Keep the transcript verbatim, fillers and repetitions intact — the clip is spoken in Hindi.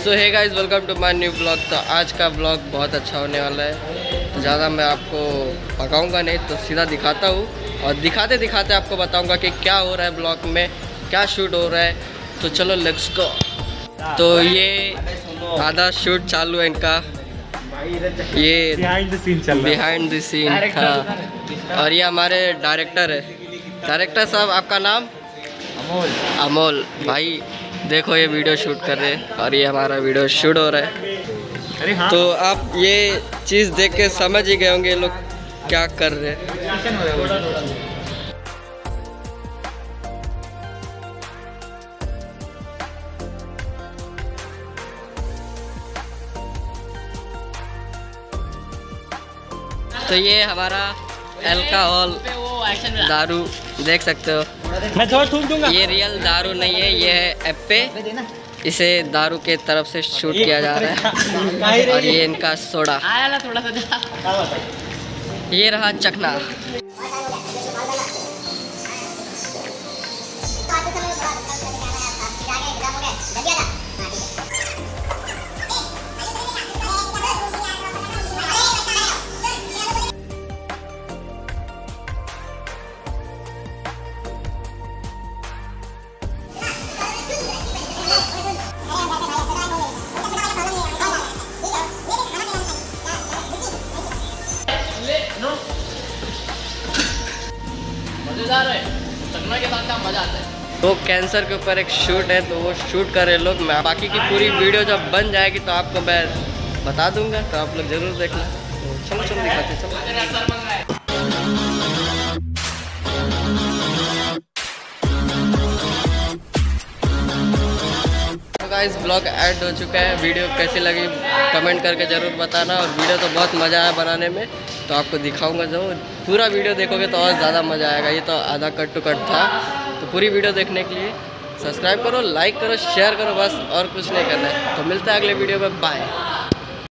So hey guys, welcome to my new blog. तो आज का ब्लॉग बहुत अच्छा होने वाला है। तो ज़्यादा मैं आपको पकाऊंगा नहीं, तो सीधा दिखाता हूँ और दिखाते दिखाते आपको बताऊंगा कि क्या हो रहा है ब्लॉग में, क्या शूट हो रहा है। तो चलो लेट्स गो। तो ये आधा शूट चालू है इनका, ये बिहाइंड द सीन चल रहा है। Behind the scene. हाँ, और ये हमारे डायरेक्टर है। डायरेक्टर साहब, आपका नाम? अमोल। अमोल भाई, देखो ये वीडियो शूट कर रहे हैं और ये हमारा वीडियो शूट हो रहा है। अरे हाँ, तो आप ये चीज़ देख के समझ ही गए होंगे ये लोग क्या कर रहे हैं। तो ये हमारा अल्कोहल दारू देख सकते हो। मैं थोड़ा थूक दूंगा। ये रियल दारू नहीं है, ये है एप्पे। इसे दारू के तरफ से शूट किया जा रहा है। और ये इनका सोडा, थोड़ा सा ये रहा चखना। मजेदार है, चखना के साथ क्या मजा आता है। तो कैंसर के ऊपर एक शूट है, तो वो शूट कर रहे लोग। मैं बाकी की पूरी वीडियो जब बन जाएगी तो आपको मैं बता दूंगा, तो आप लोग जरूर देखना। तो चलो चलो दिखाते चलो। गाइस, ब्लॉग ऐड हो चुका है। वीडियो कैसी लगी कमेंट करके ज़रूर बताना। और वीडियो तो बहुत मज़ा आया बनाने में, तो आपको दिखाऊंगा। जो पूरा वीडियो देखोगे तो और ज़्यादा मज़ा आएगा। ये तो आधा कट टू कट था। तो पूरी वीडियो देखने के लिए सब्सक्राइब करो, लाइक करो, शेयर करो, बस और कुछ नहीं करना है। तो मिलता है अगले वीडियो में। बाय।